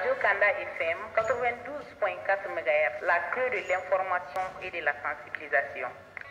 Radio Kanda FM 92.4 MHz, la queue de l'information et de la sensibilisation.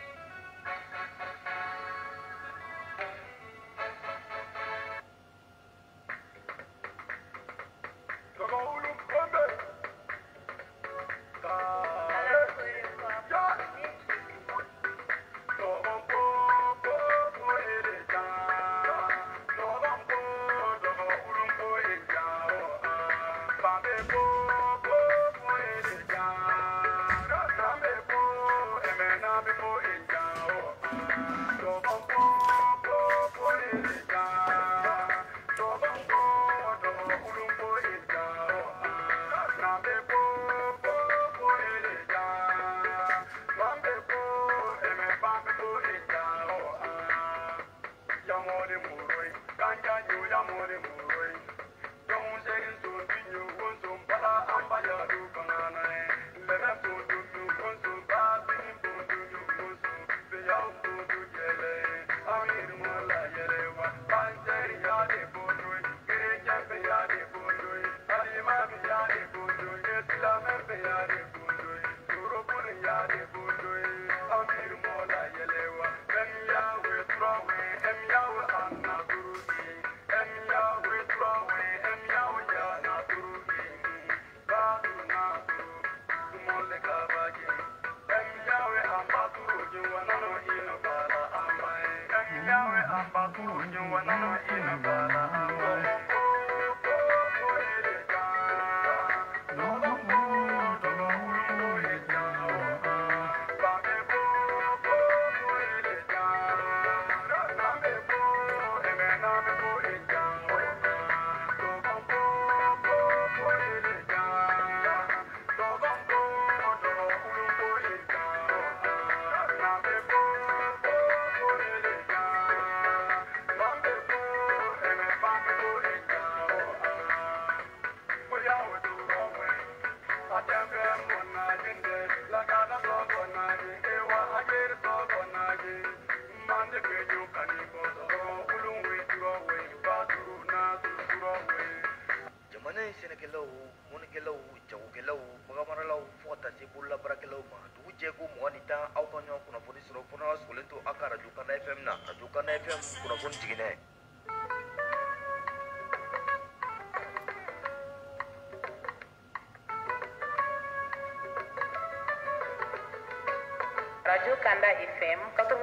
Radio Kanda FM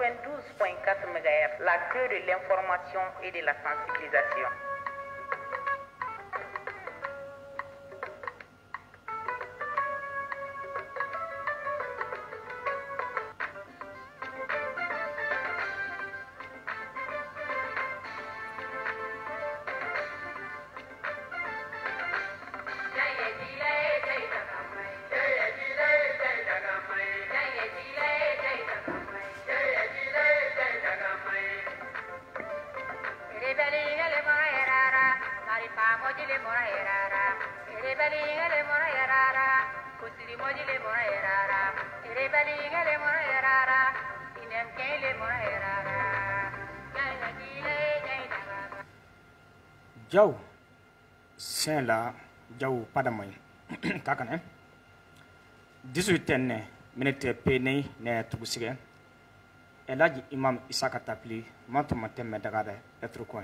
92.4 MHz, la queue de l'information et de la sensibilisation. Jaw sen la jaw padamay kakane 18 minute pene ne tugusige elaji imam isaka tapli matuma temme dagade etruko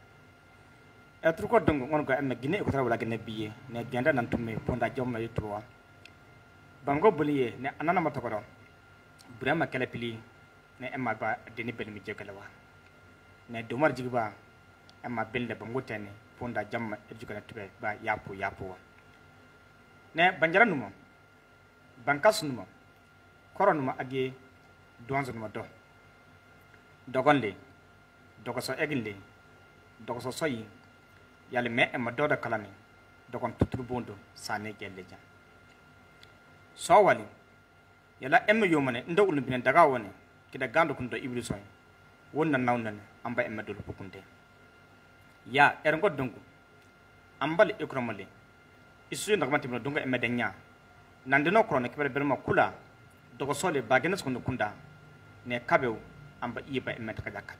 dongo ngon ga emme gine ko trawla gine biye ne genda nan tumme ponda jomma yitwa bango buliye ne anana matokoro brema kala pili ne emma ba deni belmi jegalawa ne domar jigba amma belde bango tene ponda jamma ejugana tube ba yapo ne banjara numa bankas numa koro numa age donzo numa dogonle dogoso eginle dogoso soyi yali me emma doda kalani dogon tuturu bondo sane gelle jam so wali yala emma yomane ndo ulubine daga woni kida gando kundo ibliso wonna nawnan amba emma dol pukunde ya erengo dongu ambali ikromale isu ndagmati mo donga emma denya nandino krona kibere berma kula dogo sole bagenes kundo kunda ne kabew amba iba emma takajakat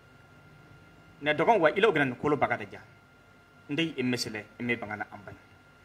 ne dogon wa ilo ganan kolo bagada ja ndey emesele emme bangana amban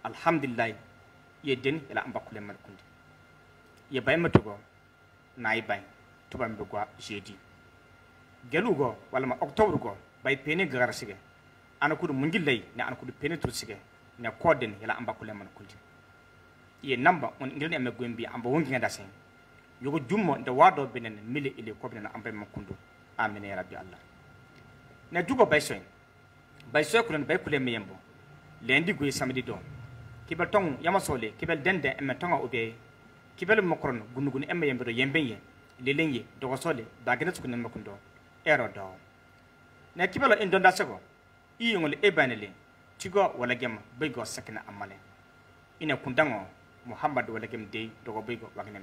alhamdulillah ye den ila amba kule mal kundi ye bay matugo nay bay tubam be gwa jeudi gelugo wala ma octobre go bay pene gar sige ana kudu mungillay ne ana kudu pene tur sige ne koden ila amba kule mal kundi ye namba on ngirne me gombi amba wonki ngada sen yogo jummo nde wado benen mili ile ko benen amba makundu amin ya rabbi allah ne dugo bay soy kulen bay kule meyembo lendi go samedi do kibel tong yama sole kibel dende emme tonga obe kibel mokron gunugunu emme yembe do yembenye lelenye do sole bagene sukunen makundo ero do ne kibel indonda sego iyongol ebanele tigo wala gem bego sakina amale ina kundango muhammad wala gem de do bego wagne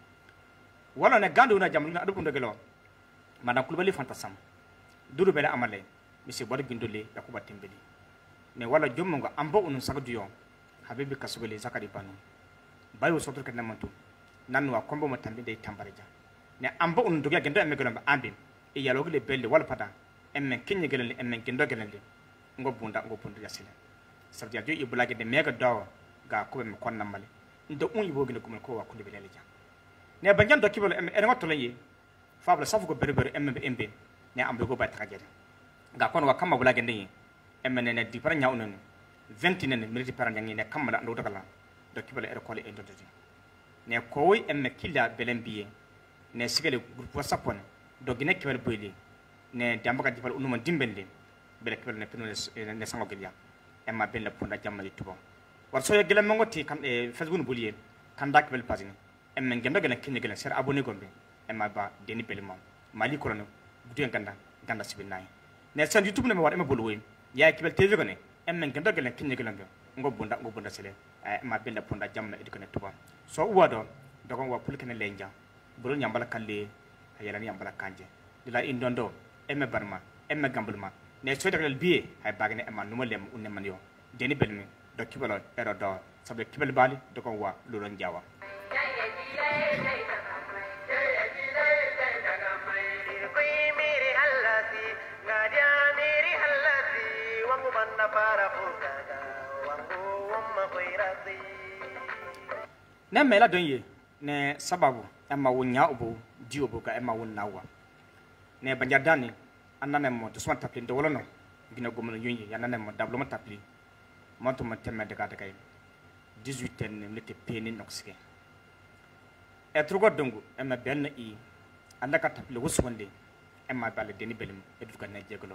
wala ne gandu na jamul na adu kundo gelo madam kulbali fantasam duru bele amale misi bodo gindole yakuba tembeli ne wala jommo ngo ambo unun sagduyo habibi kasugole zakari banu bayo sotor kan namantu nanu wa kombo matambe de tambareja ne ambo unun duga gendo emme gelo ambim e yalogele belle wala pada emme kinye gelele emme gendo gelele ngo bunda yasile sabdi ajo ibulage de mega do ga ko be kon namale ndo un yibo gele ko wa kulbe lele ja ne banjan do kibolo emme en watto laye fabla safu ko berbere emme be embe ne ambe go ba takajere ga kon wa kama bulage ndeye emme ne di para nyaaw nonu 20 nene minute para nyangi ne kamala ndo dagala do kibale école e ndododi ne koy emme killa belembiye ne sigale groupe whatsapp do gine kibal boyli ne dambaka dibal unuma dimbende bele kibal ne pino ne sango gilya emma bella ponda jamali tubo war so yegele mangoti kam e facebook buliye kan dak bel pagine emme ngendo gele kinne gele ser abonné gombe emma ba deni belma mali korono butu ganda sibinay ne san youtube ne ma war emma bolwoy ya kibal tv gone emmen ganda gelen kinne gelen ngo bunda sele ma bella ponda jamma edukane tuba so wado dogon wa pulkene lenja buru nyambala kalle hayala nyambala kanje dila indondo emme barma emme gambulma ne so dagal biye hay bagne emma numalem unne man yo deni belmi do kibalo ero do sabe kibal bali dogon wa lulon jawa ne mela donye ne sababu emma wonya obo di obo ka emma wonna wa ne banjadani anane mo to smart tapli ndolo no gina gomo nyunyi yanane mo dablo mo tapli mo to mo temme de kata kay 18 ne mete peni noksike e trugo dongu emma ben i andaka tapli wuswonde emma balle deni belim eduka na jegolo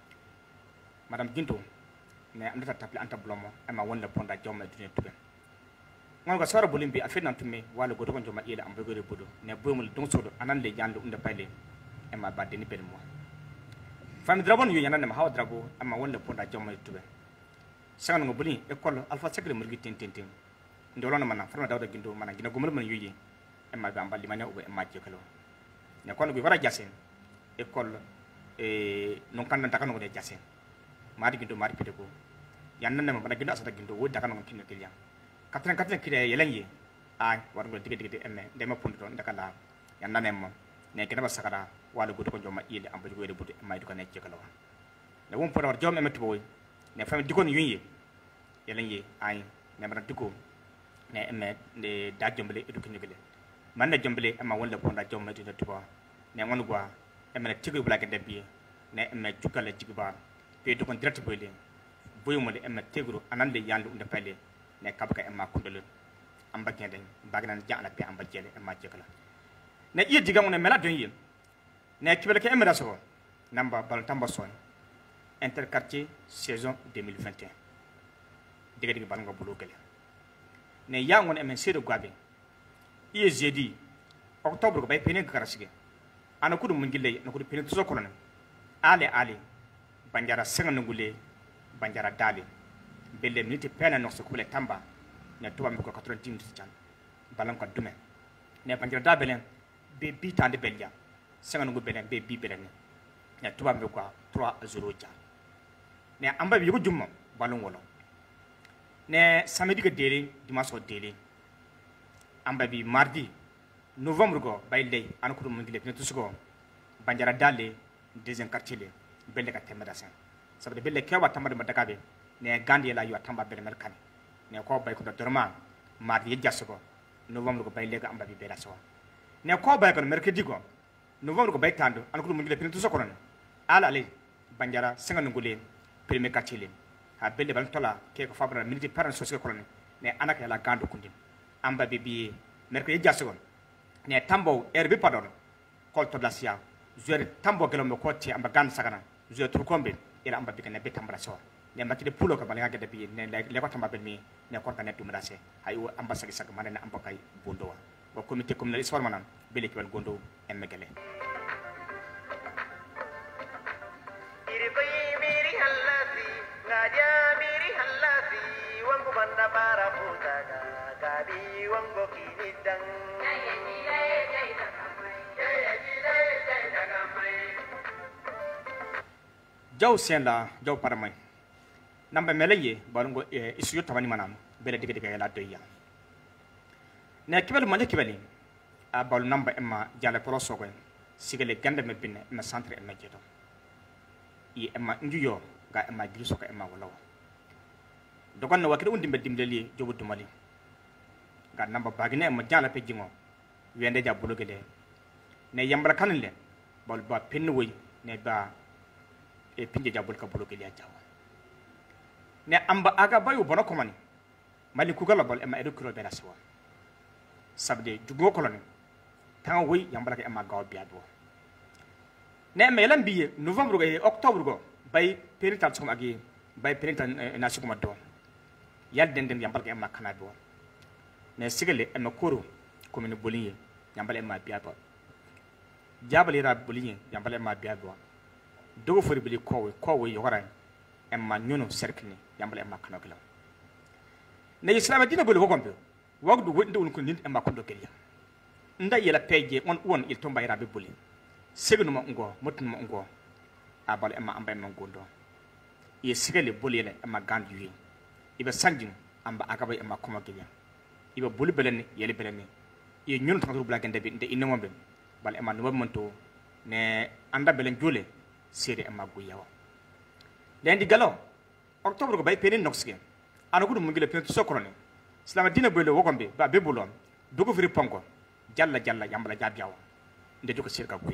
madam ginto ne andata tapli anta blomo emma wonna ponda jomma dune tuben ngon sara bulimbi afena tumme wala go dogon joma ila ambe gore bodo ne bomul don sodo anan le jando unda payle emma badde ni ben mo fami drabon yu yanane ma hawa drago amma wonde ponda joma tube sangan ngo buli école alpha secret murgi tintin ndolona mana farma dawda gindo mana gina gomul man yuyi emma ba amballi mane ubo emma jekalo ne kon go wara jasen école non kan nan takano de jasen mari gindo mari pede ko yanane ma bana gindo asata gindo wo takano kinno kiliya katran kire yelenye ay war ngo dige emme de ma pondo don dakala yanda nem ne kena ba sakara wala go ko joma ile amba go de budde may ko ne jekalo ne won por war jom emme to boy ne fami dikon yunye yelenye ay ne bana diko ne emme de da jombele edu ko nyegele man na jombele amma wala ponda jomma de to ba ne won gwa emme ne tigu bla ke debbi ne emme jukale jigba pe do kon direct boyle boyumo de emme tegro anande yandu unde pale ne kabaka emma kundul amba geden bagnan jaala pe amba jele emma jekala ne iya diga mo ne mela don yim ne kibele ke emra so namba bal tamba son interquartier saison 2021 diga bal nga bulu gele ne ya ngon emen sedo gwabe iya jeudi octobre ko bay pene karasige ana kudu mun gille na kudu pene to ko non ale banjara senga ngule banjara dali belle minute pena no so kubele tamba ne tuba mi ko 90 minutes chan balan ko dume ne banjira da belen be bi tande belja senga no belen be bi belen ne tuba mi ko 3-0 chan ne amba bi ko jummo balon wolo ne samedi ko dele dimanche ko dele amba bi mardi novembre go bayle an ko dum ngile ne tusugo banjara dale deuxième quartier le belle ka temeda sen sabe belle kewa tamade madakabe ne gandi la yu atamba bele melkani ne ko bay ko dorma mardi jasgo novembre ko bay lega amba bi bera so ne ko bay ko mercredi ko novembre ko bay tando an ko mun gile pin to sokoron ala ale banjara senga ngule premier katile ha belle bal tola ke ko fabra minute parent so ko ne anaka la gando kundim amba bi mercredi jasgo ne tambo erbi padon kol to lasia zuere tambo gelo mo ko ti amba gan sagana zuere turkombe ila amba bi ne betambra so ne mati de pulo ko bal ngade bi ne le ko tamba bel mi ne ko kanet dum rase ay amba sagi sag man ne amba kay bondo wa comité communal isfor manan bele ki bal gondo en megale iri koy miri hallasi ngaja miri hallasi wangu banda para putaga gabi wango kinidang jaw senda jaw paramay namba melaye balungo isuyo tabani manam bele diga la doya ne kibel manje kibeli a bal namba emma jala proso ko sigale gande me binne emma centre emma jeto yi emma njuyo ga emma giluso ko emma walaw dogon na wakide undi be dimleli jobu dumali ga namba bagine emma jala pe jingo wende ja bulugele ne yambala kanle bal ba pinwoy ne ba e pinje jabul ka bulugele ya jaw ne amba aga bayu bono komani mali ku gala bal emma edu kro be raswa sabde jugo koloni tan wi yambala ka emma gaw biya do ne melan biye novembre go e octobre go bay penital som agi bay penital na sukuma do yal den yambala ka emma kana do ne sigale emma koro komini bolinye yambala emma biya do jabali ra bolinye yambala emma biya do dogo fori bili kowe yogara emma nyono cercle yambala emma kana gala ne islam dina gol wokombe wagdu wonde won ko nit emma kondo geliya nda yela peje on won il tomba ira be boli segnu ma ngo mutun ma ngo abal emma amba emma gondo ye sigale boli le emma gandu yi ibe sanjin amba akaba emma koma geliya ibe boli belene yele belene ye nyono tan rubla gende be nde inno be bal emma no monto ne anda belen jole sere emma guyawa lendi galo octobre ko bay penin noxge anagudu mungile pen sokorone islam dina belo wokombe ba be bulon dugo firi ponko jalla yambala jabiyawa nde dugo sirka guy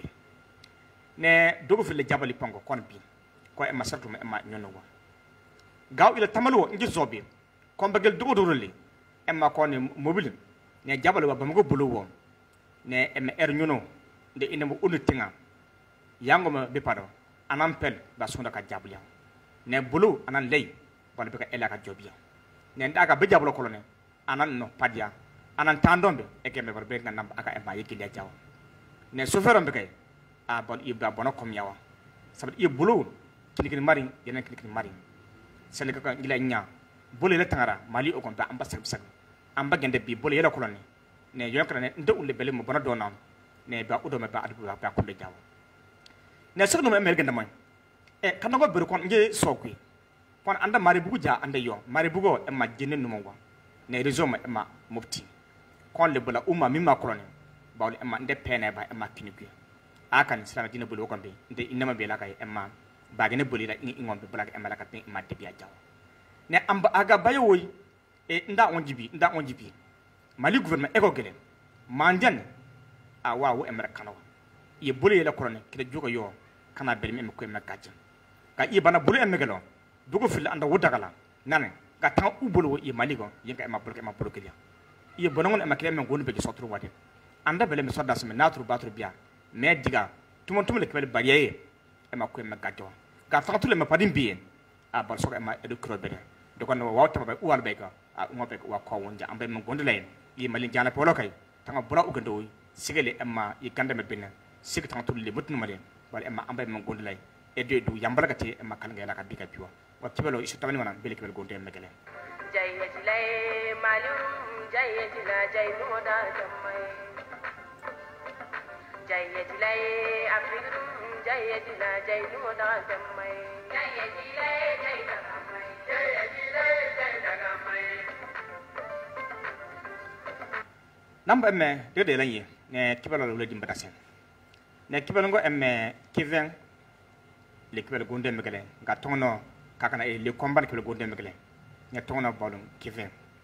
ne dugo fili jabali ponko kon bi ko emma sartu ma emma nyono wa gaw ila tamalu ngi zobe kon bagel dugo doroli emma ko ne mobile ne jabali wa bamugo bulu wo ne emma nyono nde ina mo unu tinga yango ma be pado anan pel ba sonda ka jabliya ne bulu anan lay wala be ka ela ka jobia ne ndaga be jablo kolone anan no padia anan tandombe e kembe bar be nan aka emma yiki le jaw ne sofero be kay a bon ibda bono kom yawa sabat e bulu kini mari yenen kini mari sele ka ngila nya bulu le tangara mali o kon ba ambassadeur bisak amba gende bi bulu yela kolone ne yokra ne ndu le bele mo bono donam ne ba udo me ba adu ba ko le jaw ne sokno me mergenda moy e kanago beru kon nge sokwi kon anda mari bugu ja anda yo mari bugo e ma jenne no mo ne rezoma e ma mufti kon le bula umma mimma kolone bawle e ma nde pene ba e ma kinigwe akan islam dina bulu kon be nde inama be la kay e ma bagene buli la ingom be bula e ma la ka tin ma de biya jaw ne amba aga bayo woy e nda on jibi mali gouvernement e ko gelen manjan a wawo e mer kanawa ye bulu la kolone kede jogo yo kana belmi me ko me kajja ka ibana bulu en megalo dugo fil anda wudagala nane ka tan ubulu e maligo yenka e ma bulu kiliya ye bonon e makile men gonu be sotru wade anda bele me sodda sem natru batru biya me diga tumon tumle kebel bariye e ma ko me kajjo ka tan tule me padin biyen a bal so e ma e do kro bede do kon wawta ba uwal be ka a ngobe wa ko wonja ambe men gondu layen ye malin jana polo kay tan bura ugando sigele e ma ye ganda me binna sik tan tule mutnu malen wala e ma ambe men gondu lay e de du yambala gati e ma kan ngela ka bika piwa wa kibelo isu tawani manan bele kibel gonde megale jayya jilay malum jayya jila jay no da jamay jayya jilay afridu jayya jila jay no da jamay jayya jilay jay da jamay jayya jilay jay da jamay namba me de lan ye ne kibelo lo dimba dasen ne kibelo ngo emme kiven le kibelo gonde megale ga tono kakana e le combat kibelo gonde megale ne tono bolon kiven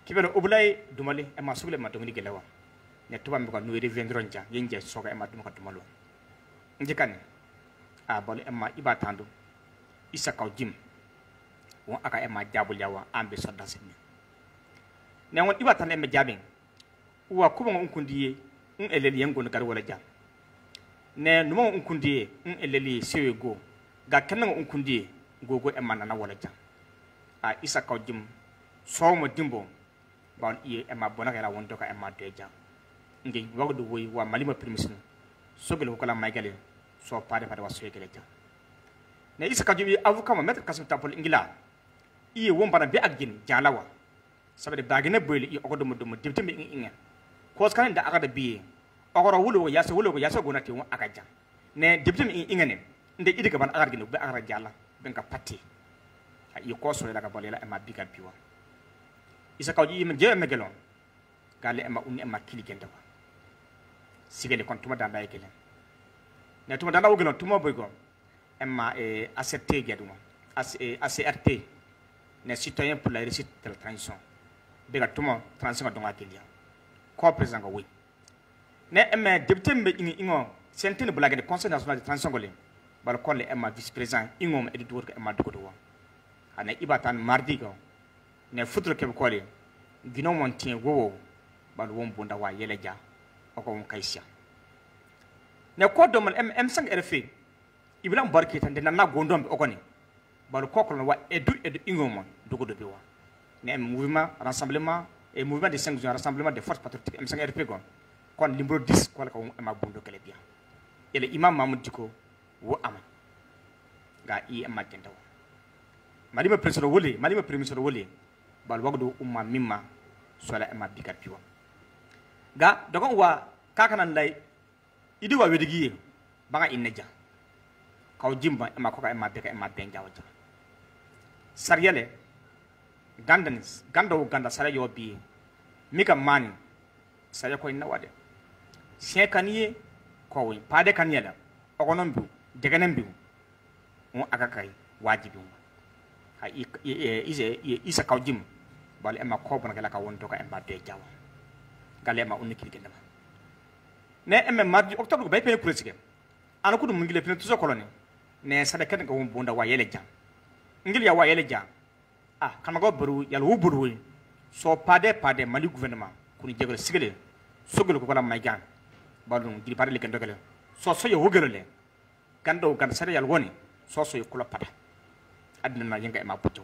kibelo obulay dumali emma sugule ma dongli gelewa ne tuba mi ko no reviendron ja yenje soga emma dum ko dumalo njikane a bol emma iba tandu isa kaw jim won aka emma jabul yawa ambe sodda sinni ne won iba tan emma jabin wa kubo on kundiye eleli yengo no gar wala jam ne numo on kundiye eleli sewe go ga kenan on kundiye gogo emma nana wala jam a isa kaw jim so mo dimbo bon iye emma bona kala won doka emma deja ngi wagdu woy wa malima permission sogel ko la maygale so pade pade wa soyegele ja ne isa ka jibi avocat mo mettre kasum tapol ingila iye won bana bi agjin jalawa sabade bagene boyli i ogodo mo dum dibte mi ingen ko skan da agada bi ogoro wulo ko yaso gonati won agaja ne dibte mi ingene nde idiga ban agar gino be agar jala ben ka patti ay ko so la ka bolela emma bigal biwa isa ka jibi je megelon gale emma unni emma kili genda wa sigele kon tuma danda yekele ne tuma danda wogelo tuma boygo emma ACT geduma ACRT ne citoyen pour la réussite de la transition bega tuma transition donga kelia ko président go wi ne emma député mbe ingo sentene blague de conseil national de transition golé bal kolle emma vice président ingom editor ko emma dugo do ana ibatan mardi go ne futro ke ko le gino mon tien wo bal won bunda wa yele ja oko won kaisha ne ko do man M5 RFI ibram barki tan de nanna gondom oko ni bal ko ko wa edu ingom dugo do biwa ne mouvement rassemblement et mouvement de 5 jours rassemblement des forces patriotiques M5 RFI gon kon limbro 10 ko ko ma bondo kele biya ele imam Mamadou Diko wo ama ga i emma tentaw malima president wole bal wagdo umma mimma sola emma bikat piwa ga dogon wa kakanan lay idi wa wedigi banga inneja kaw jimba emma ko ka emma beka emma benja waja sariyale ganda sare yo bi mika mani sare ko inna wade sekaniye ko wi pade kanyela ogonon bu deganen bi on akakai wajibi ha isa kaw jim bal emma ko bon kala ka won to ka emma de jawa gale ma onni kiri gendama ne emme mardi octobre ko bay pe politique ana ko dum ngile pe tuso koloni ne sada ken ko bonda wa yele jam ngil ya wa yele jam kan go buru yal wu buru so pade mali gouvernement kuni jegol sigele sogol ko kala may gan balum di parle ken dogale so yo wogelole gando gan sada yal woni so yo kula pada adna na yenga ma puto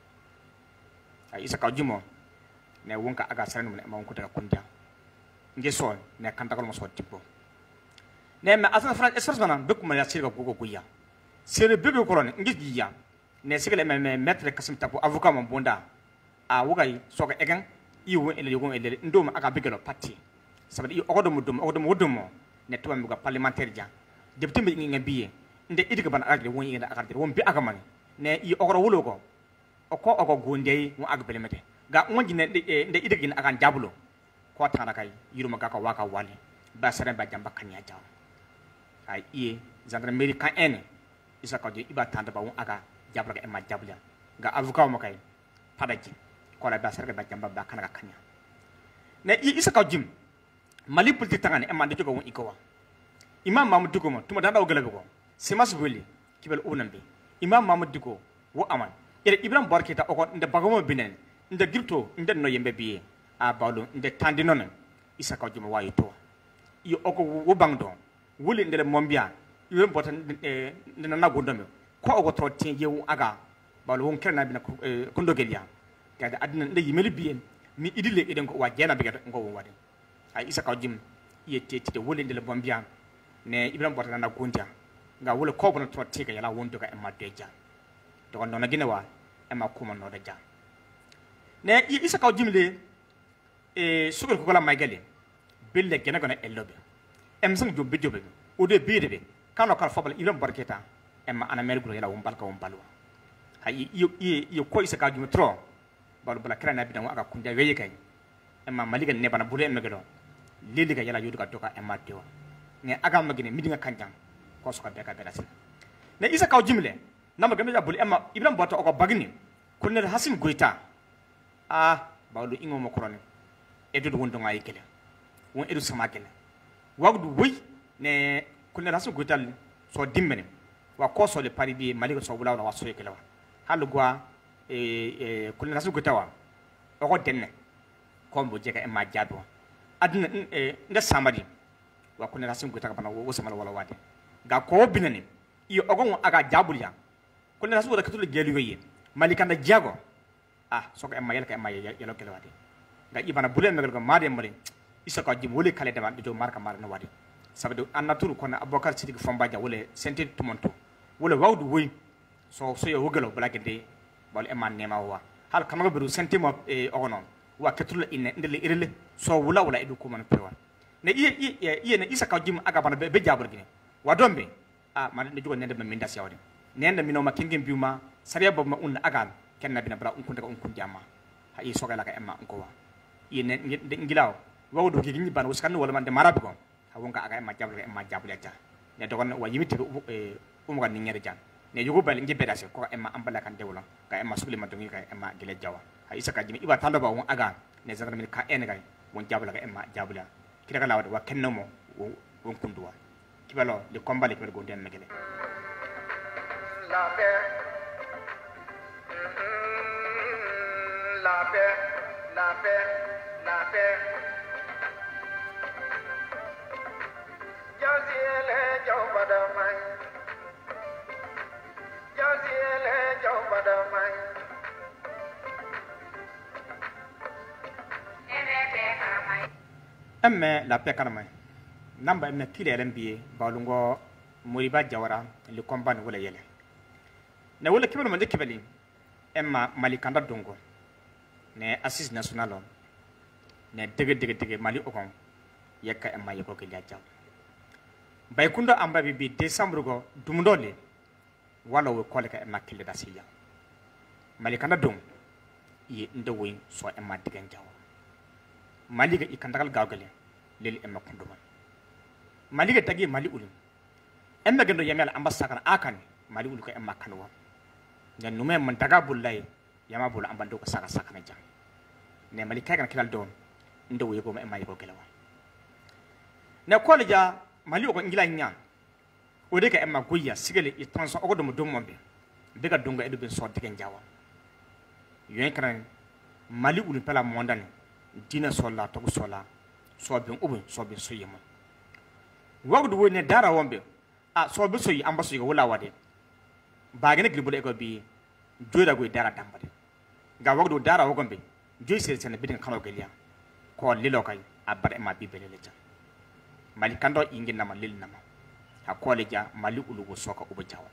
isa ka jimo ne wonka aga sarani ne ma wonko daga kunja ngeso ne kanta ko mo so tipo ne ma asana fran espèce manan be kuma ya sirga gogo goya sere bebe ko ron ngi ya ne sigale me maître kasim tapo avocat mon bonda a wogay soga egen iwo ele yogon ele ndoma aga bigelo parti sabe i ogodo mo ne to mi ga parlementaire ja député mi ngi biye nde idiga ban agde won yinda agde won bi aga man ne i ogoro wulo ko ogo gonde mo aga belemete ga wonji ne nde idiga aga jabulo ko tana kay yiruma ga ka waka wali ba sare ba jamba kanya jaw ay i gendarmerie kan ene isa ko iba tanda ba won aga jabra ga emma jabla ga avocat mo kay padaji ko la ba sare ba jamba ba kana kanya ne i isa ko jim mali politique tangane emma de jogo won ikowa imam Mamadou Diko mo tuma danda ogale ko semas boli kibel onambe imam Mamadou Diko wo aman ere ibrahim barketa o ko nde bagamo binen nde girto nde no yembe biye a bawlo nde tandi non isa ka juma wayi to yi oko wo bangdo wuli nde mombia yem botan nde na gondome ko o ko tro tin yewu aga bawlo won kerna bina ko ndogelia kada adina nde yimeli biye mi idile eden ko wa jena bigato ngo won wade ay isa ka jim yete tite wuli nde mombia ne ibrahim botan na gondia nga wole ko bono tro tika yala wondo ka emma deja to on nona ginewa emma kuma no deja ne isa ka jimle sugal ko la maygale bille gena gona elobe emsang jobe o de bidebe kano kala fobal ibrahim barketa emma ana mergulo yala won balka won balwa hay yo ko isa ka jum tro balu bala krana bi dan aga kunda weye kay emma maliga ne bana bule emma gelo leli ga yala yodu ka doka emma dewa ne aga magine midinga kanjam ko so ka beka belasin ne isa ka jimle nama gambe ja bule emma ibrahim bato ko bagni kunel hasim goita bawlu ingo mo korone edu wondo ngai kele won edu sama kele wagdu wi ne kunna rasu gutal so dimbene wa ko so le pari bi maliga so bulaw wa so kele wa halu gwa kunna rasu gutawa o ko denne ko mbo jeka e ma jado adna nda samadi wa kunna rasu gutaka bana wo sama wala wade ga ko binane iyo ogon aga jabulya kunna rasu da katul gelu yoyi malika na jago so ko e ma yelka e ma yelo kele wade ga ibana bulen megal ko made mari isa ko jim wole kale dama do marka mar no wadi sabado annaturu kono abokar sidik fombaja wole senti tumonto wole wawdu woy so yo wogalo blagende bal eman nema wa hal kamaga beru senti mo ogonon wa ketul inne ndele irele so wula edu ko man pewa ne iye ne isa ko jim aga bana be jabur gine wa dombe man ne jogo nende be minda siawde nende mino ma kingin biuma sariya bo ma un aga kenna bina bra un kunta ko un kun jama ha yi so gala ka emma ko wa yene ngilaw wawdu ki ngi ban uskan wala man de marabi ko ha wonga aga emma jabul ja ne dogon wa yimiti ga ni nyere jan ne yugo bal ngi bedase ko emma ambala kan dewlo ga emma sugli ma dongi ga emma gele jawa ha isa ka jimi iba tando ba won aga ne zangar min ka en ga won jabula ga emma jabula kira kala wa kenno mo won kunduwa kibalo le kombale ko go den megele la paix la paix la paix la paix jazile jawbadamai jazile jawbadamai emme la paix kanamai namba emme kile lembiye balungo muriba jawara le komban wala yele ne wala kibalo mande kibali emma malikanda dongo ne assise national ne dege mali okon yekka emma yeko ke jaw bay kundo amba bi décembre go dumdole wala we kole ka emma kille dasiya malikanda dong yi ndewoy so emma digen jaw maliga ikandagal gawgale leli emma kunduma maliga tagi mali ulum emma gendo yamel ambassadeur akan mali ul ko emma kanwa ne nume man daga bullay yama bul ambando ko saka na jang ne mali kagan kilal don ndo yego ma emma yego kelawa ne ko ja mali ko ngila nya o de ka emma goya sigale e tanso o do mo dum mombe be ga dunga edu ben so digen jawa yen kan mali ul pela mondane dina solla to solla so ben ubun so ben so yema wagdu woni dara wombe so be so yi ambaso yi wala wade bagene glibul e ko bi joda go dara dambade ga wagdu dara wogombe joy sel sen bidin kano gelia ko lilo kay abade ma bibele leja mali kando ingi nama lil nama ha ko leja mali ulugo soka uba jawa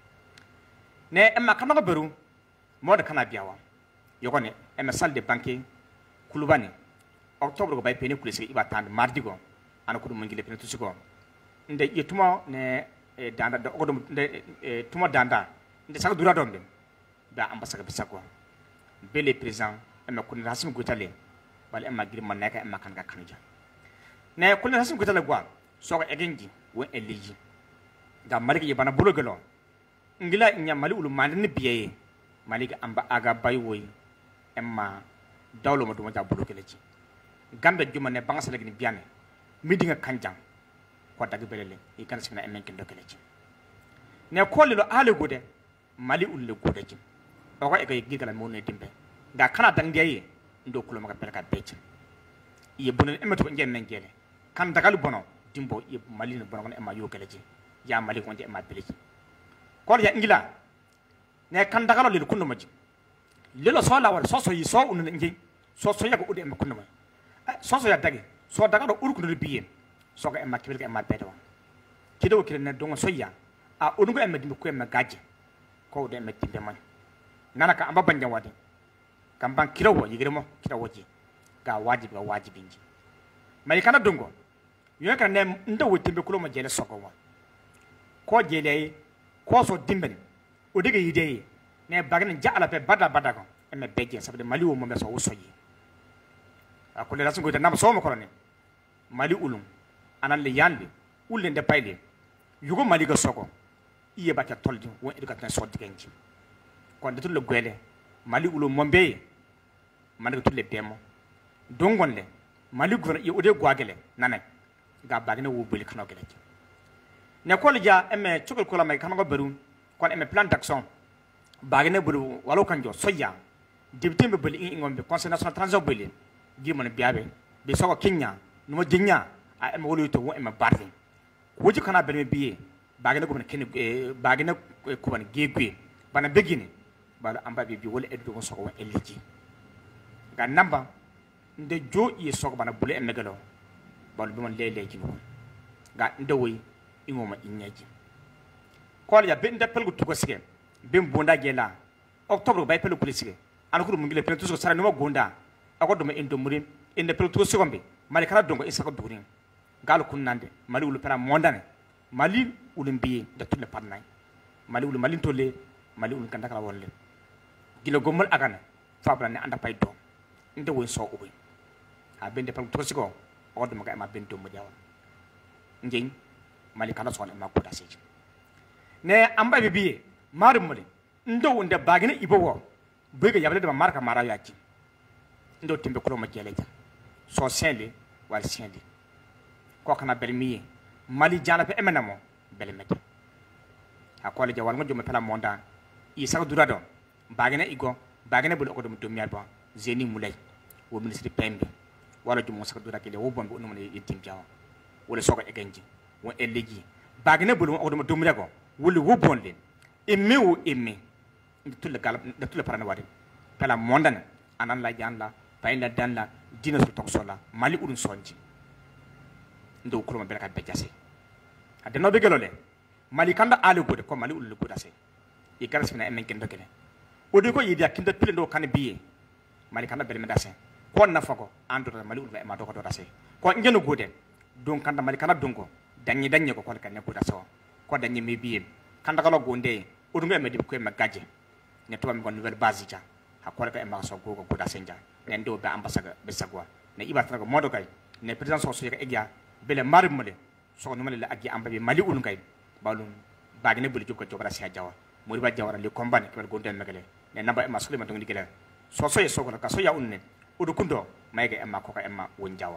ne emma kano ko beru moda kana biawa yogone emma salle de banque kulubani octobre go bay pene kulisi iba tan mardi go ana ko dum ngile pene tusiko nde yetuma ne danda do godum nde tuma danda nde saka dura dombe da ambassadeur bisako bele président emma kun rasim gutale wala emma gir man naka emma kan ga kanuja ne kun rasim gutale gwa soko egenji won eliji da maliki yebana bulogelo ngila nya mali ulu mandne biye maliki amba aga baywoy emma dawlo mo dum ja bulogeleji ganda juma ne bangasa lagi ni biane midinga kanjang ko dagi belele e kan sina emmen ken dokeleji ne kolilo ale gode mali ulle gode jim o ko e kay gigala mo ne dimbe da kana dangiye ndo kulo maka pelka becce ye bonen emeto ngen men gele kan dagal bono dimbo ye mali ne bono emma yo keleji ya mali ko emma beleji ko ya ngila ne kan dagalo le kunno maji lelo so la war so yi so unun ngi so yago ude emma kunno ma so ya dagi so dagalo urkunno biye so ko emma kibel emma bedo kido kire ne dongo so ya onugo emma dimbe ko emma gaje ko de emma dimbe man nana ka amba banja wadi kamban kirawo yigirmo kirawoji ga wajibinji mali kana dongo yo kan ne ndo wotimbe kulo mo jele sokowa ko jele ko so dimben o diga yide ne bagane jaala be bada ko emma beje sabde mali wo mo be so wosoyi akole rasu go de nam so mo ko ne mali ulum anan le yande ulle nde payle yugo mali ga soko iye bakka toldi won education so digenji kon de tul le gwele mali ulum mombe man to le demo dongonle mali gona e ode gwagele nane ga bagina wo boli kana gele ne ko ja eme chukul kola mai kana go beru kon eme plan d'action bagina bulu walo kanjo soya député be boli ngombe conseil national transition boli gi mon biabe be soko kenya no jinya a eme wolo to wo eme barde woji kana belme biye bagina ko ken bagina ko ban gegwe bana begini bala amba bi wala eddo ko soko wa eliji ga namba nde jo yi soko bana bulu eme galo bal bi mon lele ji no ga ndowi ingoma inyaji ko ya be ndapel go tuko sige bim bonda gela octobre bay pelu police an ko dum ngile pelu to sara no gonda akodo me endo muri ende pelu to sigombe mali kala dongo isa ko durin gal kunnande mali wulu para mondane mali wulu mbiye de tulle parnay mali wulu mali tolle mali wulu kanda kala wolle gilo gomol agana fabra ne anda pay do inde won so ubi ha bende pelu to sigo odo maga ma bendo mo jawa ngin mali kala so ma ko da seji ne amba biye marum mole ndo wonde bagina ibowo bega yable de marka mara yaki ndo timbe ko ma jeleja so sende wal sende ko kana belmi mali jana pe emenamo belmete akole jawal ngo jom pala monda isa durado bagina igo bagina bul ko dum dumiya ba zeni mulay wo ministre pembe wala jom sa durake le wo bombe no ne yitim jawa wala soko e ganji won elegi bagina bul ko dum dumiya go wuli wo bonlen emme wo emme tulle gal tulle parane wadi pala mondan anan la janla payla danla dina su tok sola mali udun sonji ndo ko ma belaka bejase adeno be gelole mali kanda ali gode ko mali ulu godase e garasina emen ken dogele odi ko yidi akinda pile ndo kan biye mali kanda bel medase ko nafako ando mali ulu ma do ko dase ko ngeno gode don kanda mali kanda donko danyi ko kan ne godase ko danyi me biye kanda kala gonde odu ngeme di ko ma gaje ne to mi gon nouvelle base ja hakore ka e ma so go godase nja ne ndo be ambassade be sagwa ne ibatra ko modo kay ne président so so egya bele marim mole so no male la agi ambabe mali ulu ngay balum bagine buli jokko jogara sia jawa muri ba jawara li kombane ko gonde megale ne namba e ma sulima to ndigele so so so ko ka so ya unne odu kundo mayga e ma ko ka e ma won jawa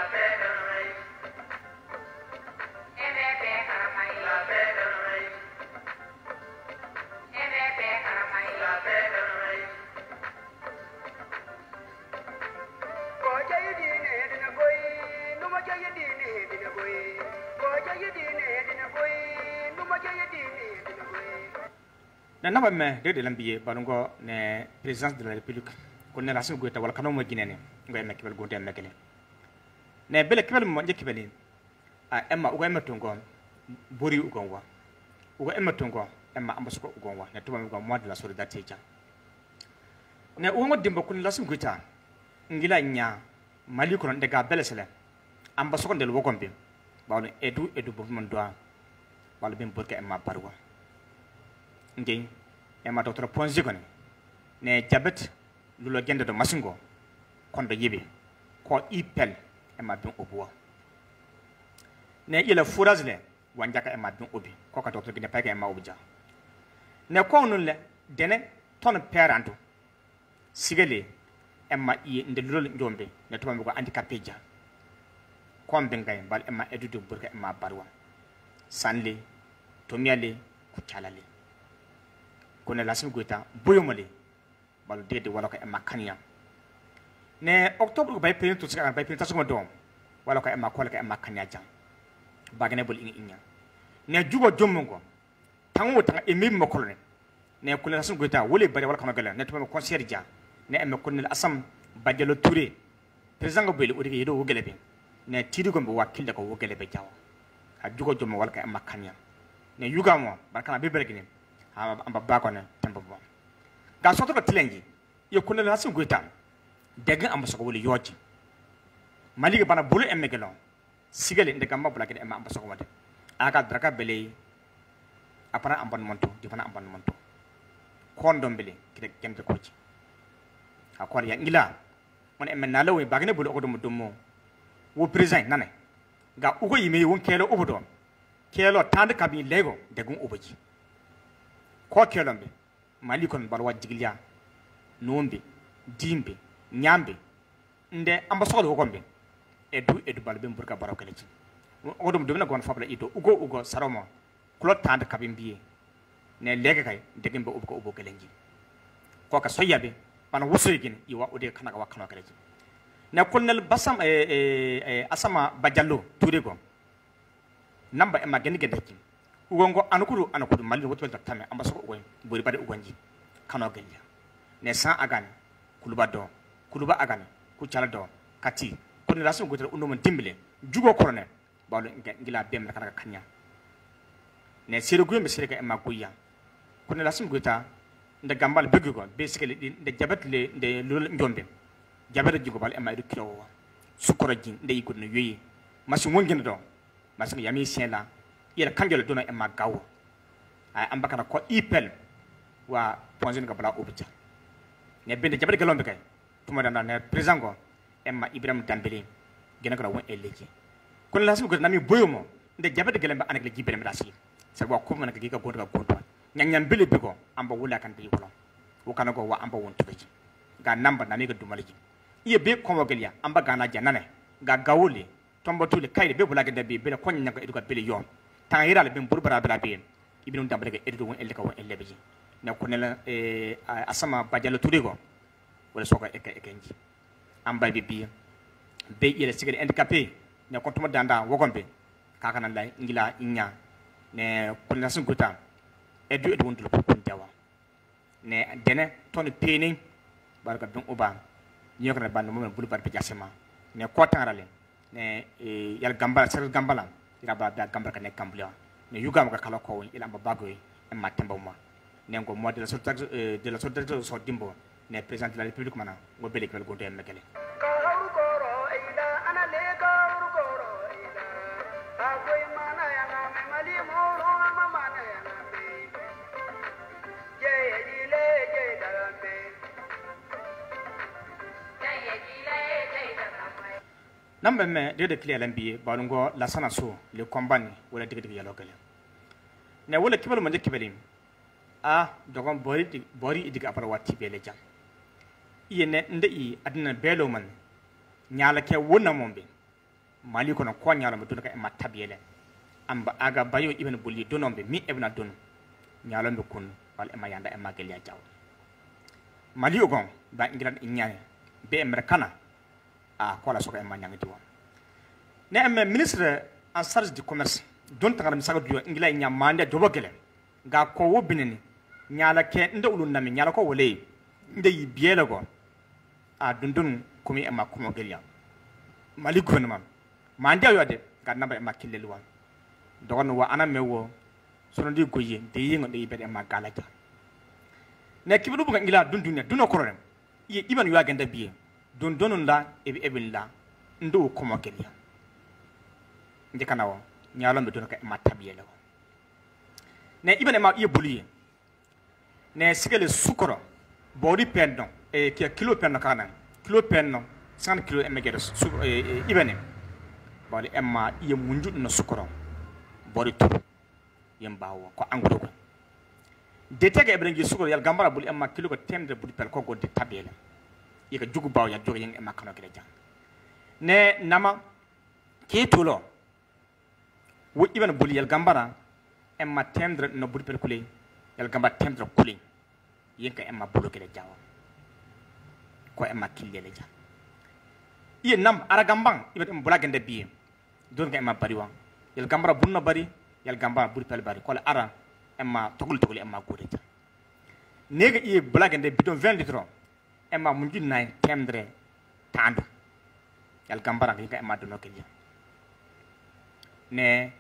na naba me de lambiye balungo ne présidence de la république ko ne rasul goita wala kanu mo ginene ngoy me kibel gonde mekele ne bele kibel mo je kibeli a emma ugo emma tungo bori ugonwa ugo emma tungo emma ambasuko ugonwa ne tuba mi go mo de la solidarité ja ne ugo dimba kun rasul goita ngila nya mali ko de ga bele sele ambasuko del wogombe bawno edu bo mon doa wala bim burka emma parwa ngey ema docteur Ponzi gone ne jabet lulo gende do masingo kondo yibe ko ipel ema bin obuwa ne ila furazle wanjaka ema bin obi ko ka docteur gene pake ema obuja ne ko nunle dene ton peranto sigele ema i nde lulo njombe ne to ko handicapé ja ko mbengay bal ema edudu burka ema barwa sanle to miale ku calale kone lasim goita boyomale balu dede wala ko e makania ne octobre bay pen to sika bay pen tasuma dom wala ko e makola ko e makania jam bagane bol inya ne jugo jommongo tanwo tan e mim makolone ne kone lasim goita wole bare wala kono gala ne to concert ja ne e makone asam badelo touré président go bele odi yedo wogele be ne tidi gombe wakilde ko wogele be jaw ha jugo jommo wala ko e makania ne yugamo barkana be bergine amba bakone tembo bon ga soto tilengi yo kunna la sun goita dega amba soko woli yoji maliga bana bulu emegelo sigale ndega mabula kede amba soko wade aga draka bele apana amban monto di bana amban monto kondom bele kede kemte koji akor ya ngila mon emme nalawi bagne bulu okodo mudummo wo president nane ga ugo yime won kelo obodo kelo tande kabi lego degun oboji ko kelombe mali kon balwa jiglia nombe dimbe nyambe nde ambassador ko gombe edu balbe burka baraka leci odum dum na gon fabla ito ugo saromo kulot tande kabimbiye ne lege kay degimbe ubo kelenji ko ka soyabe bana wusoygin iwa ode kana ka wakano keleji ne kolnel basam asama bajallo tude go namba e mageni gedeki ugongo anukuru mali woto tame ambaso ugo bori bade ugonji kano gelja ne san agan kuluba agan ku chala do kati ko ni rasu gotel undo mon dimbile jugo korone bawlo ngila bem kana kanya ne sere guyembe sere ka e magoya ko ni rasu gota nda gambal beggo gon basically nda jabat le nde lol njombe jabere jigo bal e ma edu kilo sukoro jin nde yigo no yoyi masu wongin do masu yami sela yela kangelo dona e ma gawo ay ambakana ko ipel wa ponzin ka bala obita ne bende jabere galombe kay tuma dana ne president go emma ibrahim dambele gena ko won eleji kon la su ko nami boyomo nde jabere galembe anak le jibrem dasi sa bo ko man ka giga gondo ka gondo nyanyam bele bego amba wula kan de yolo wo kana go wa amba won tubeji ga namba na mi ga dumaliji iye be ko mo gelia amba gana janane ga gawule tombo tule kayde be bula ga de be bele ko nyanga edu ka bele yon tan yira le be burbara bela be ibnu dambele ga edu won elle ka won elle beji ne ko nela asama bajalo tudego wala soka ekenji amba be ile sigede handicapé ne ko tuma danda wogombe kakana la ngila inya ne ko na sun kuta edu wondu ko jawa ne dene ton peni barka dum uba nyokna band mo bulu bar pejasema ne ko tanrale ne yal gambala sel gambala ira ba da gambala ne kamblia ne yugam ka kala ko ila ba bago e matemba mo ne ko mo de la sorte so dimbo ne président de la république mana ngo bele ko go dem mekele nambe me de clear lambiye balungo la sana so le kombani wala digi yalo gele ne wala kibal manje kibelim dogon bori diga apara wati bele jam yene ndai adna belo man nyala ke wona mombe mali kono ko nyala mo dunka e matabiyele amba aga bayo ibn bulli donombe mi ebna don nyala mbe kun wal e mayanda e magel ya jaw mali ogon ba ngiran nyaay be americana ko la soka e manyanga diwa ne am ministre en charge du commerce don tangara mi saga duyo ngila nyam mande do bogele ga ko wobinini nyala ke nda ulun nami nyala ko wole nda yibiele go dundun kumi e makumo gelya mali gouvernement mande yode ga namba e makille luwa dogon wa ana mewo sono di goye de yingo de yibede e magalaja ne kibudu bu ngila dundunya duno kororem yi iban yu agenda biye don donun la ebin la ndo komo gelya ndikanawo nyalo mbe don ka e matabiyele go ne ibane ma ye boliye ne sigele sukoro body pendon kilo pendon kana kilo pendon 100 kilo emegere ibane body emma ye munju no sukoro body to yembawo ko angudo ko de tege ebrengi sukoro yal gambara bul emma kilo ko temde budi pel ko go de tabele ye ka jugu bawo ya jogi yen emma kana kele jang ne nama ke tolo wo ibane bul yal gambara emma tendre no budi pel kule yal gamba tendre kule yenka emma bloqué le jawa ko emma kille le ja iye nam ara gambang ibet em blagende biye don ka emma bari wan yal gambara bunna bari yal gamba budi pel bari ko la ara emma togul emma gode ja nega iye blagende bidon 20 litres emma munji nay tendre tandu yal gambara yenka emma do no kille ne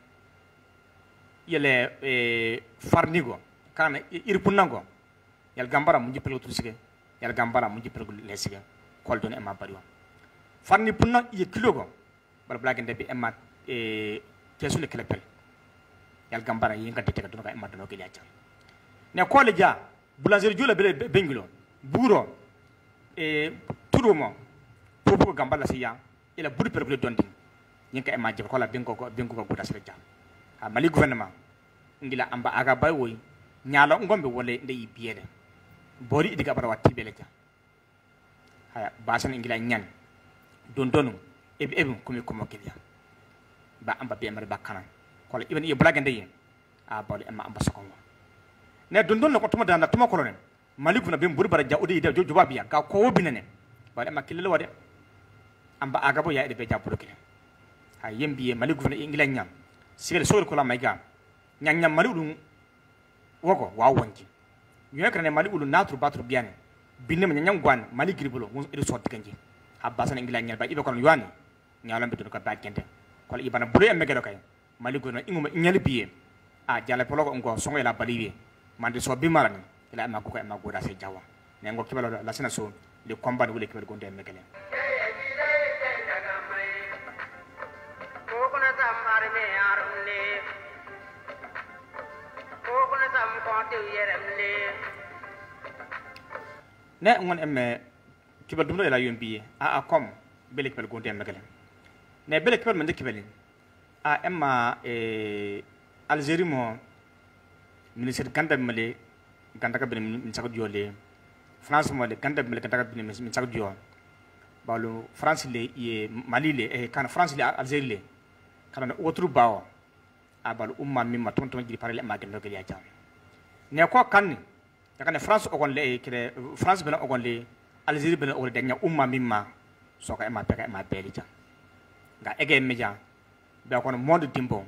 yele farnigo kana irpunango yal gambara munji pelo tusige yal gambara munji pelo lesige kol don emma bari wan farni punna ye kilogo bal blagende be emma tesule kelepel yal gambara yenga detega don ka emma don ko liacha ne ko le ja boulangerie jula be bengilo buro turumo popo gambala siya ila buri pelo dondi yenka emma je ko la bengo ko goda sele ja mali gouvernement ngila amba aga bay woy nyala ngombe wole nde yibiyele bori diga bara watti bele ja haya basan ingila nyan don donu ebe kumi komo kilia ba amba be mari bakana ko ibn e blagande yi a bawle amma amba sokonwa ne don don ko tuma danda tuma kolone maliku na be mburi bara jaudi de jojoba biya ka ko wobinene ba amma kilelo wade amba agabo ya de be jaburo kile ha yembi maliku na ingila nyam sigel sogol ko la mayga nyam maliku woko wa wonji ñu ekra ne maliku natru batru biane binne ma nyam gwan mali gribulo mo edo sot kanji ha basan ingila nyal ba ibe ko yuani nyalam be ko ba kende ko ibana bulu emme gedo kay maliku na inguma nyal biye a jala polo ko ngo songo la baliwe mande so bi marani ila ma ko ma goda se jawa ne ngo kibalo la sina so le combat wule kibalo gonde emme gele ne ngon emme kibal dumno ila yombi a kom bele kibal gonde emme gele ne bele kibal mande kibali a emma Algérie mo ministre ganda mele ganda ka bin min sakko jole France mo le ganda mele ganda ka bin min sakko jole balu France le e Mali le kan France le Algérie le kana otru bawo a balu umma mimma ton ton jiri parale ma gelo gel ya jam ne ko kan yakane France o gon le kire France bena o gon le Algérie bena o danya umma mimma soka e ma peka e ma beli jam ga ege meja be ko monde dimbo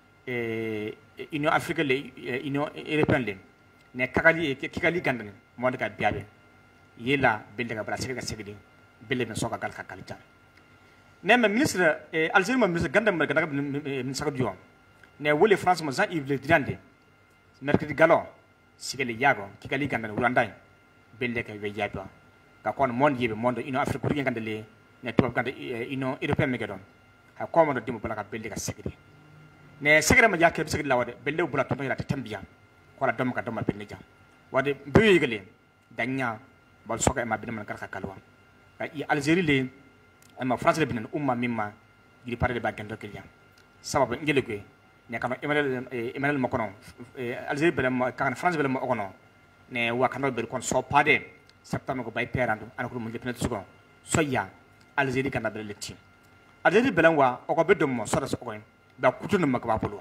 Union africaine le Union européenne le ne kikali gandane monde ka biabe yela belde ka bra sega segdi belle ben soka gal ka kalita ne ma ministre Algérie ma ministre gandam ganda min saka dio ne wole France ma Jean Yves Le Drian mercredi galo sigale yago kikali gandane wulandai belde ka be yabe ka kon monde yebe monde Union africaine gandale ne to ganda Union européenne me gadon ha ko mo do dimo bala ka belde ka segdi ne segre ma jakke segre lawade belle bula to ila tambia ko la dom ka dom belle jam wade biwi gele danya bal soka e ma bin man karka kalwa i Algérie le ma France le bin umma mimma giri parade ba gando kelya sababu ngele ko ne kama Emmanuel Macron Algérie bele ma kan France bele ma ogono ne wa kando be kon so pade septembre ko bay perando an ko mo le penet sugo soya Algérie kan bele letti Algérie bele wa o ko be dum mo so da so ko ba kutuna makaba polo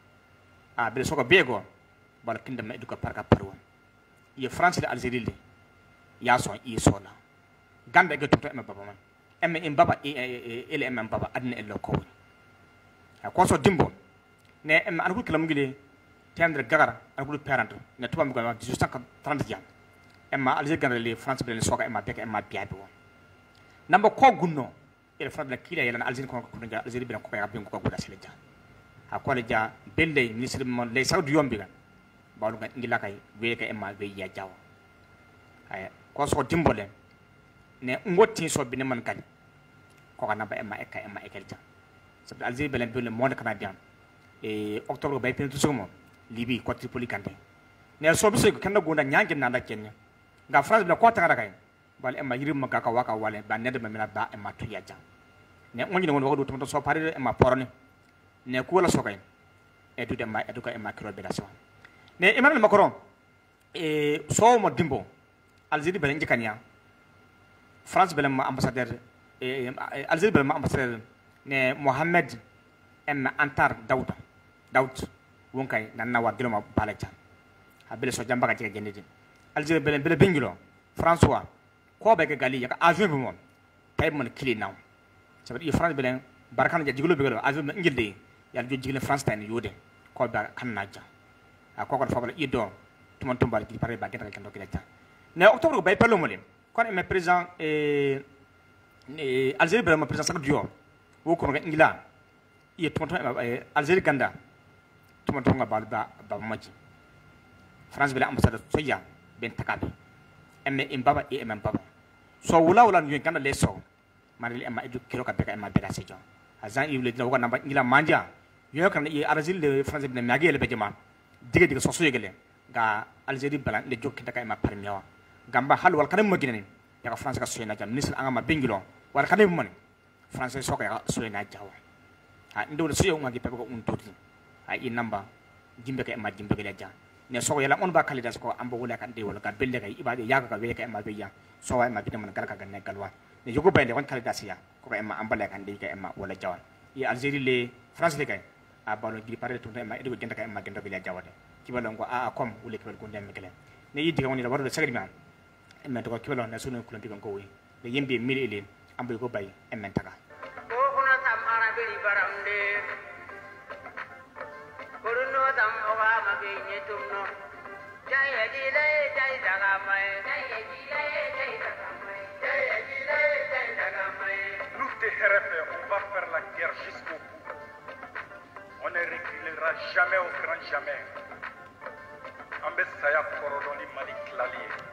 a be soka bego bal kinda ma eduka parka parwa ye France de Algérie le ya so i sola ganda ga tuto e baba man emme en baba ele emme baba adna e lokko ha ko so dimbo ne emme an ko kala mugile tendre gagara an ko parent ne tuba mi ko 1830 jam emma Algérie ganda le France be le soka emma beka emma biabe won namba ko gunno ele France la kila yela Algérie ko nga Algérie be ko ya be ko goda seleja akole ja belle ministre mon lay saudi yombi ga balu ga ngila kay we ka emma be ya jaw ay ko so dimbole ne ngoti so bi ne man kan ko kana ba emma emma ekelja sabu Algérie belen be le monde canadien octobre bay pen tout mo libi ko Tripoli kante ne so bi so ko kanda gonda nyangi nanda kenya ga France be ko tanga kay bal emma yirim ga ka waka wale ba ne de memela ba emma to ya jaw ne ngoni ne won do to so pare emma porone ne ko la sokay e du dem e du ko e makro be daso ne Emmanuel Macron so mo dimbo Algérie belen jikania France belen ma ambassadeur Algérie belen ma ambassadeur ne Mohamed Antar Daoud won kay nan na wa giloma balaja ha bele so jamba ka jige jendedi Algérie belen bele bengilo François ko be ga gali ya avion bi mon tay mon kili naw sabi France belen barkan ja jiglo be galo avion ngilde yalla jo jigile France tan yode ko ba kan naja ko ko fabala ido tumon tumbal ki pare ba geta kan do kileta ne octobre ko bay pelo molim kon e président Algérie be ma président sak dio wo ko ga ngila ye tumon Algérie ganda tumon tonga ba maji France be la ambassade soya ben takabe emme imbaba e emme baba so wula ñu ganda le so marili emma edu kiro ka beka emma bela sejo azan iwle dina wakana ngila manja yo kan e Algérie le France be na magele be jama dige so yegele ga Algérie bala le jokki taka emma parmiwa gamba hal wal kanam magine ya France ka soyna jam ministre angama bengilo wal kanam mon France so ka soyna jawa ha ndo so yo ngagi pebe ko un toti ha i namba jimbe ka emma jimbe gele ja ne so yala on ba kalida ko ambo wala kan de wala ka belle kay ibade yaga ka we ka emma be ya so wa emma bidam kala ka ganne galwa ne yugo belle on kalida siya ko emma ambale kan de ka emma wala jawan yi algerie le france le kay a balo gi pare to emma edo genda ka emma genda be la jawade kibalo ngo a kom wule kibal ko ndem kelen ne yiddi woni la wardo sagri man emma to ko kibalo na sunu kulon digan ko wi de yembe mili elen ambo ko bay emma taka ko kuna tamara be baramde koruno tam owa ma be nyetumno jaya jile jai daga mai jaya jile jai daga mai jaya jile jai daga mai nous des RFR on va faire la guerre jusqu'au bout on ne reculera jamais au grand jamais. Ambe saya korodoni mali klali